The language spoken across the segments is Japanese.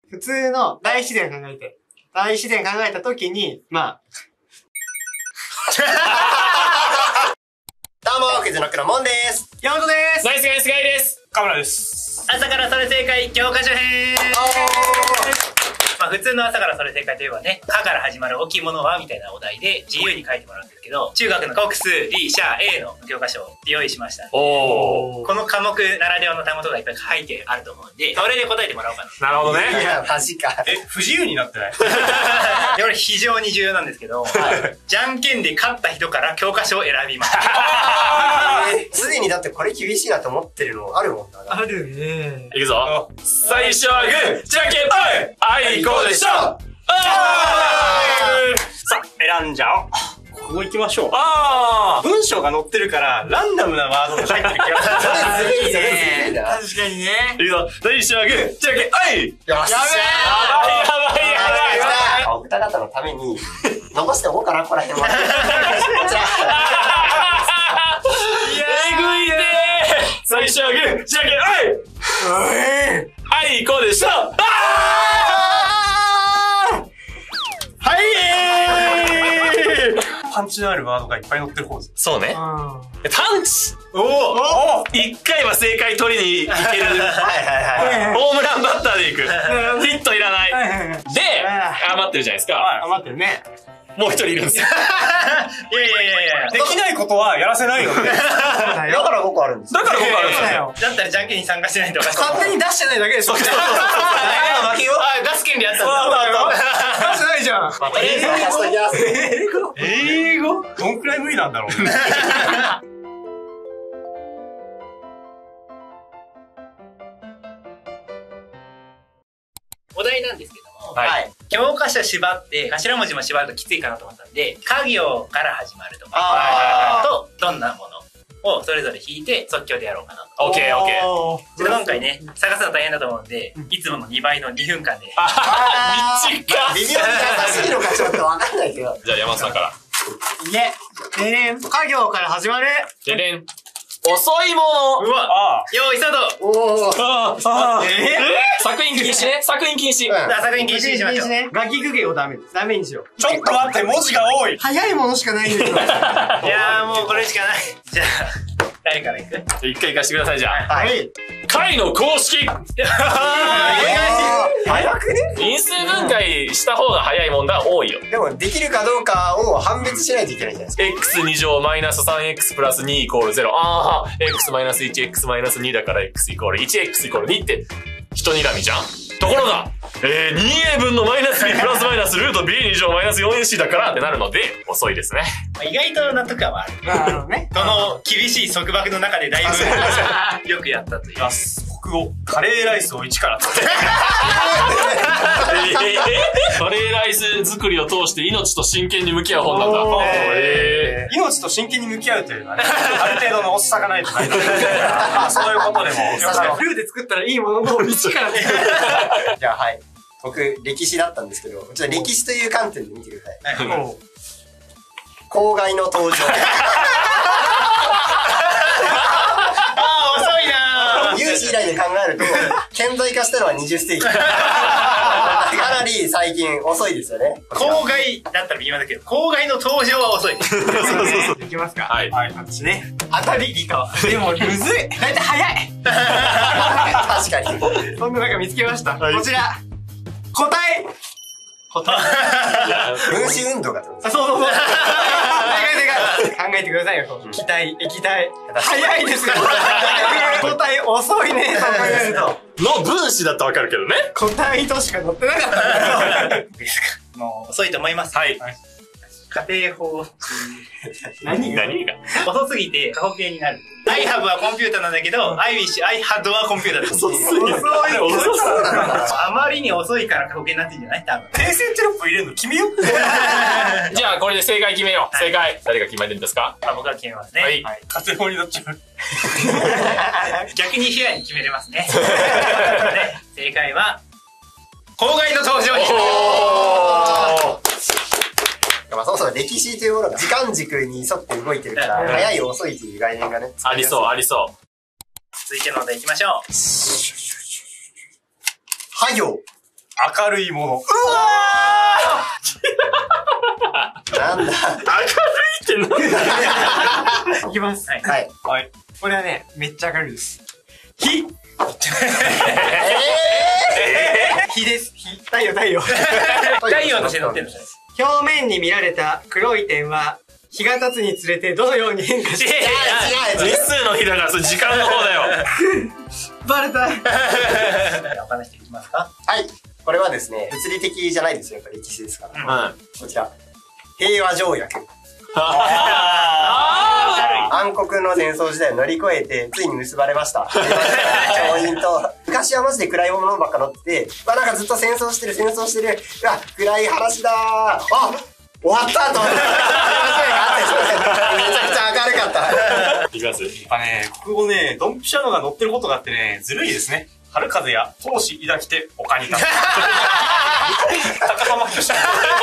普通の大自然考えて。大自然考えたときに、まあ。 どうも、クイズノックのモンです。 山本です。 ナイスガイスガイです。 河村です。 朝からそれ正解、教科書編。まあ普通の朝からそれ正解といえばね、かから始まる大きいものはみたいなお題で自由に書いてもらうんですけど、中学の国数、理、社、英の教科書を用意しました。 おー。 この科目ならではの単語とかいっぱい書いてあると思うんで、それで答えてもらおうかな。 なるほどね。 いや、マジか。 不自由になってない？ で、これ非常に重要なんですけど、じゃんけんで勝った人から教科書を選びます。 すでにだってこれ厳しいなと思ってるのあるもんな。 あるね。 いくぞ。最初はグー、じゃんけんぽい。あいこうでしょ。さあ、選んじゃおう。ここ行きましょう。 あ文章が載ってるから、ランダムなワードが入ってる気がする。 それずるいね。 確かにね。 いくぞ。最初はグー、じゃんけんぽい。 よし。 やばいやばい。 お二方のために、残しておこうかな、ここら辺は。 えぐいねー。最初はグー、じゃんけんぽい。あいこうでしょ。 パンチのあるワードがいっぱい載ってる方です。 そうね。 あパンチ。 お一回は正解取りにいける。 はいはいはい。 ホームランバッターでいく。ヒットいらない。 はいはいはい。 で、余ってるじゃないですか。 余ってるね。 もう一人いるんですよ。 いやいやいやいや。 できないことはやらせないよね。 だから5個あるんです。 だから僕あるんですよ。 だったらじゃんけんに参加しないとおかしい。 勝手に出してないだけでしょ。 そうそう負けよ。出す権利あったんだ。 出してないじゃん。 英語どんくらい無理なんだろうね。 お題なんですけども、 はい。 教科書縛って頭文字も縛るときついかなと思ったんで、家業から始まるとかとどんなものをそれぞれ引いて即興でやろうかなと。 オッケーオッケー。 ちょっと今回ね、探すの大変だと思うんで、いつもの2倍の2分間で。 短っ。 微妙に優しいのかちょっとわかんないけど。 じゃあ山田さんから。 いけ。でね、家業から始まる。 でれん。遅いもの。 うわあ用意スタート。 おー。 作品禁止ね。作品禁止。 作品禁止にしましょう。 ね。ガキグゲをダメです。ダメにしよう。 ちょっと待って、文字が多い。 早いものしかないんですよ。 いやーもうこれしかない。じゃあ、誰からいく？ 一回行かしてください、じゃあ。 はい。 解の公式。 早くね？ 因数分解した方が早い問題は多いよ。 でも、できるかどうかを判別しないといけないじゃないですか。 x2 乗マイナス 3x プラス2イコール0。ああ、x マイナス1、x マイナス2だから x イコール1、x イコール2って人睨みじゃん。ところが、2a 分のマイナス b プラスマイナスルート b2 乗マイナス 4ac だからってなるので、遅いですね。 意外と納得感はある。 なるほどね。 この厳しい束縛の中でだいぶよくやったという。 国語、カレーライスを1から作って。 カレーライス作りを通して命と真剣に向き合う本なんだ。 命と真剣に向き合うというのはね、ある程度のおっさがないとない。まあそういうことでも。 ルーで作ったらいいものの一からね。 じゃあ、はい。僕、歴史だったんですけど、ちょっと歴史という観点で見てください。 もう。 公害の登場。有史以来で考えると、顕在化したのは20世紀。かなり最近遅いですよね。 郊外だったら微妙だけど、郊外の登場は遅い。 いきますか。 はい。 私ね。当たり理科は。でも、むずい。だいたい早い。 確かに。 そんな中見つけました。こちら。答え。 分子運動がってことです。 そうそうそう。考えてくださいよ。気体、液体。早いですよ。答え遅いね。そう考えると。 の分子だったらわかるけどね。 答えとしか載ってなかった。 もう遅いと思います。 はい。 家庭法。 何が遅すぎて過去形になる。I have はコンピューターなんだけど、I wish I had はコンピューターです。 遅すぎる。 あまりに遅いから過去形になってんじゃない多分。 訂正テロップ入れるの決めよう。 じゃあこれで正解決めよう。正解。誰が決めるんですか？ 僕が決めますね。 はい。 家庭法になっちゃう。 逆にフェアに決めれますね。正解は、郊外の登場に。 まあそもそも歴史というものが時間軸に沿って動いてるから、早い遅いという概念がね。 ありそう、ありそう。 続いてのお題行きましょう。 は行。 明るいもの。 なんだ。 明るいって何いきます。 はい。 はい。 これはね、めっちゃ明るいです。火火です。火。太陽、太陽。 太陽として乗ってんの？ 表面に見られた黒い点は、日が経つにつれてどのように変化して、 違う日数の日だからそれ時間の方だよ。 バレた。 じゃあお話していきますか。 はい。これはですね、物理的じゃないですよ。やっぱ歴史ですから。 うん。 こちら。平和条約。暗黒の戦争時代を乗り越えて、ついに結ばれました。調印と、昔はマジで暗いものばっか乗ってて、なんかずっと戦争してる。うわ、暗い話だー。あ、終わったと思って。めちゃくちゃ明るかった。 いきます。 やっぱね、国語ね、ドンピシャのが載ってることがあってね、ずるいですね。春風や闘志抱きて丘に立つ。高浜清志。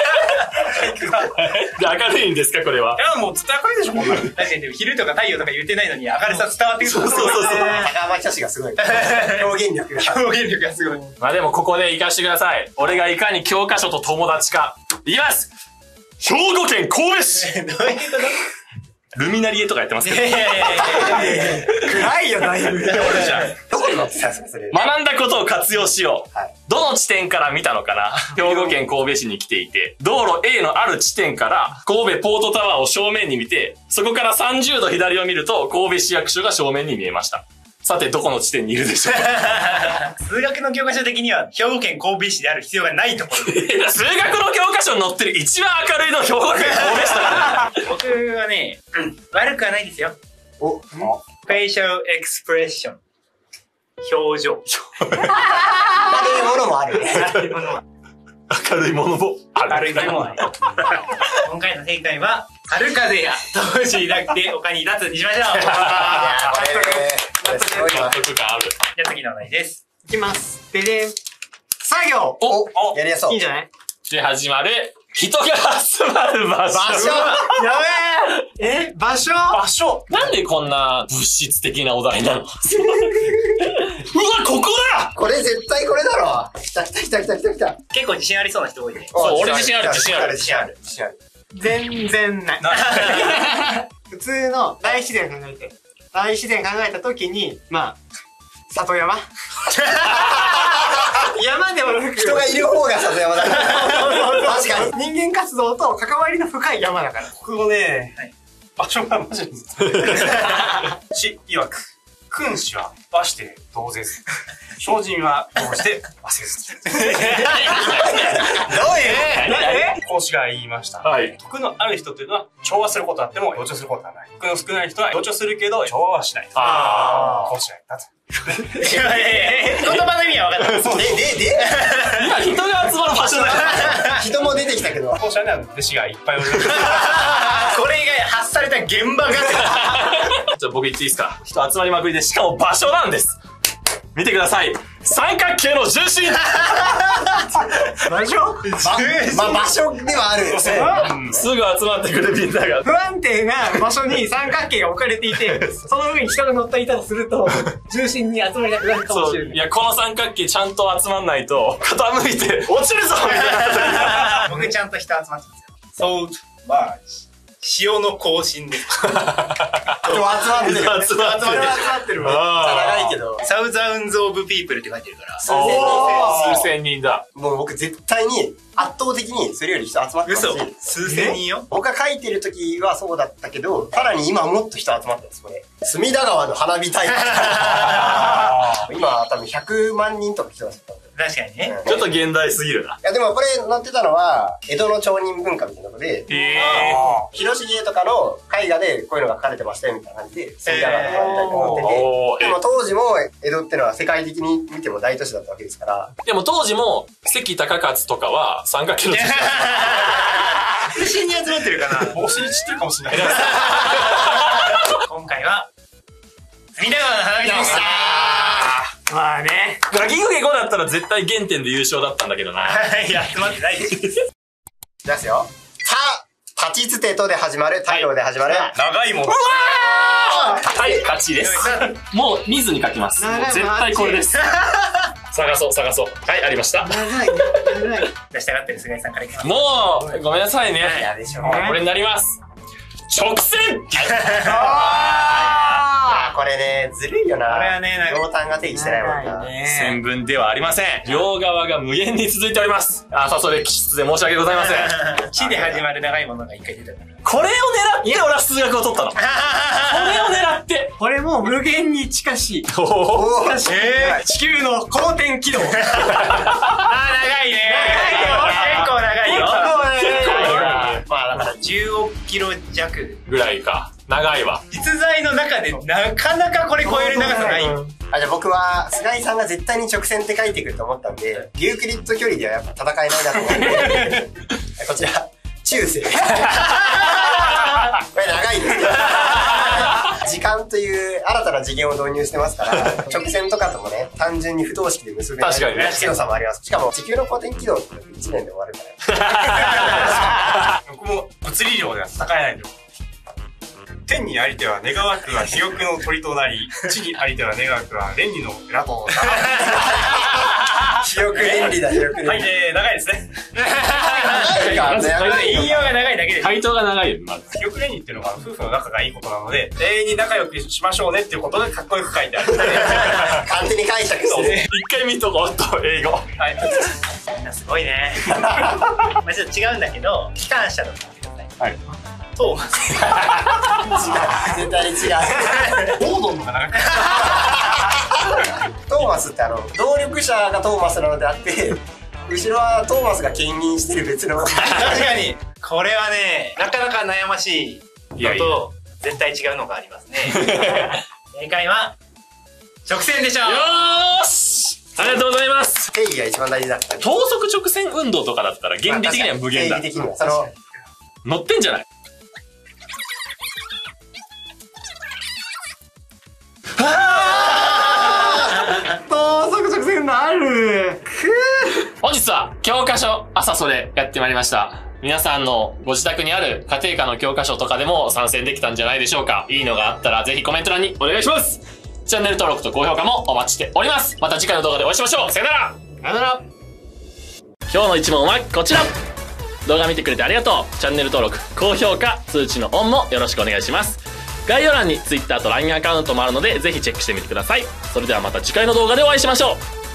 で、明るいんですかこれは。 いや、もう絶対明るいでしょ、こんなの。 確かにでも昼とか太陽とか言ってないのに明るさ伝わってくる。 そう。 高浜清がすごい。表現力が。 表現力がすごい。 まあでもここで行かしてください。俺がいかに教科書と友達か。いきます。兵庫県神戸市。 どういうこと？ ルミナリエとかやってますけど。 暗いよ、だいぶ。 どこに載ってたんですか、それ。 学んだことを活用しよう。 はい。 どの地点から見たのかな。兵庫県神戸市に来ていて、道路 A のある地点から神戸ポートタワーを正面に見て、そこから30度左を見ると神戸市役所が正面に見えました。さて、どこの地点にいるでしょうか。 数学の教科書的には兵庫県神戸市である必要がないところで。 数学の教科書に載ってる一番明るいの兵庫県神戸市だから。 僕はね、悪くはないですよ。 お、 フェイシャルエクスプレッション。表情。 明るいものもある。 明るいものもある。 明るいものもある。今回の正解は、春風や闘志抱きて丘に立つにしましょう。 これすごいな。 納得感ある。 じゃあ次のお題です。 いきます。ででん。作業。 お、やりやそう。 いいんじゃない？ で始まる、人が集まる場所。 場所。 やべえ。場所。 場所。 なんでこんな物質的なお題なの？うわ、ここだ！ これ絶対これだろ。来た。 結構自信ありそうな人多いね。 そう俺自信ある。 全然ない。普通の大自然考えて。大自然考えたときに、まあ、里山山ではなく、 人がいる方が里山だから。確かに。 人間活動と関わりの深い山だから。 国語ね、場所がマジでずっと。詩曰く、君子は罰して同然す。精進はどうして忘れず。 どういう孔子が言いました。 はい。 徳のある人というのは調和することあっても同調することはない。徳の少ない人は同調するけど調和はしない。 あ孔子が言ったと。 言葉の意味は分かった。 で今人が集まる場所だから。 人も出てきたけど。 孔子はね、弟子がいっぱいおる。 これ以外発された現場が。 じゃあ僕言っていいですか？人集まりまくりで、しかも場所なんです。見てください。三角形の重心。 場所？ まあ場所ではあるよね。 すぐ集まってくるみんなが。 不安定な場所に三角形が置かれていて、その上に人が乗っていたとすると、重心に集まりなくなるかもしれない。 いや、この三角形ちゃんと集まんないと、傾いて落ちるぞみたいな。 僕ちゃんと人集まってますよ。Salt March。潮の更新です。 集まってる。 集まってる。 長いけど。 サウザウンズ・オブ・ピープルって書いてるから。 数千人だ。 もう僕絶対に圧倒的にそれより人集まってますし。 嘘。数千人よ。 僕が書いてる時はそうだったけど、さらに今もっと人集まってます、これ。隅田川の花火大会。今多分100万人とか来てます。 確かにね。 ちょっと現代すぎるな。 いやでもこれ載ってたのは、江戸の町人文化みたいなので、広重とかの絵画でこういうのが書かれてましたよみたいな感じで、隅田川の花火大会が載ってて、でも当時も江戸ってのは世界的に見ても大都市だったわけですから。 でも当時も関高勝とかは三角形の重心。 中心に集まってるかな。 帽子に散ってるかもしれない。 今回は、隅田川の花火大会。 まあね。 ガキグゲ5だったら絶対原点で優勝だったんだけどな。 いや、集まってないでしょ。 いきますよ。立ちつてとで始まる、太陽で始まる。 長いもの。 はい、勝ちです。もう見ずに書きます。絶対これです。 探そう。はい、ありました。 出したがってる菅井さんからいきます。 もう、ごめんなさいね。 やでしょ。 これになります。直線これね、ずるいよな。 これはね、 両端が定義してないもんな。 線分ではありません。両側が無限に続いております。朝それ気質で申し訳ございません。 地で始まる長いものが一回出たから。 これを狙って俺は数学を取ったの。これを狙って。 これも無限に近しい。 おお。 地球の公転軌道。 長いね。結構長いよ。 まあだから 10億キロ弱ぐらいか。長いわ。 実在の中でなかなかこれ超える長さない。 じゃあ僕は、菅井さんが絶対に直線って書いてくると思ったんで、ユークリッド距離ではやっぱ戦えないなと思って、こちら、中世。これ長いですけど。時間という新たな次元を導入してますから、直線とかともね、単純に不等式で結べない。 確かにね。 強さもあります。しかも地球の公転軌道って1年で終わるから。 僕も物理量では戦えないんだよ。天にありては願わくは肥沃の鳥となり、地にありては願わくは連理の枝となる。 肥沃連理だ、肥沃連理。 はい、長いですね。 長いか、 引用が長いだけで。 回答が長いよ、まず。 肥沃連理っていうのが夫婦の仲がいいことなので、永遠に仲良くしましょうねっていうことでかっこよく書いてある。 勝手に解釈してる。 一回見とこうと、英語。 はい。みんなすごいね。まあちょっと違うんだけど、機関車とか見てください。 はい。 トーマス。 違う。絶対に違う。 オードンのが長くトーマスって動力車がトーマスなのであって、後ろはトーマスが牽引してる別の。 確かに。これはね、なかなか悩ましいのと、絶対違うのがありますね。正解は、直線でしょう。 よーしありがとうございます。 定義が一番大事だった。 等速直線運動とかだったら原理的には無限だ。 定義的には。 乗ってんじゃない？ 等速直線のある。 本日は教科書朝それやってまいりました。皆さんのご自宅にある家庭科の教科書とかでも参戦できたんじゃないでしょうか。いいのがあったらぜひコメント欄にお願いします。チャンネル登録と高評価もお待ちしております。また次回の動画でお会いしましょう。さよなら。さよなら。今日の一問はこちら。動画見てくれてありがとう。チャンネル登録、高評価、通知のオンもよろしくお願いします。概要欄に Twitter と LINE アカウントもあるのでぜひチェックしてみてください。それではまた次回の動画でお会いしましょう。